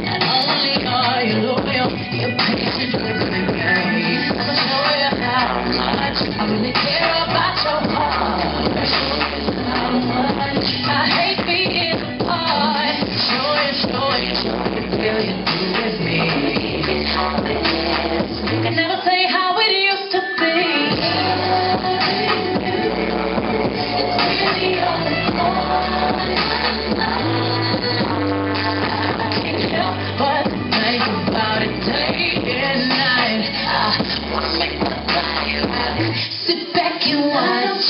Not only are you loyal, you're patient with the game. I'ma show you how much I really care about your heart. How much I hate being apart. Show you, feel you do with me. I can never say how it used to be. It's really all I can't help but think about it day and night. I wanna make my life. Sit back and watch.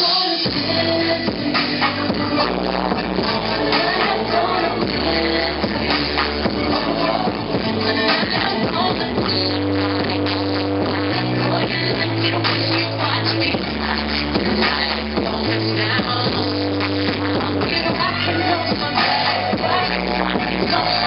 No.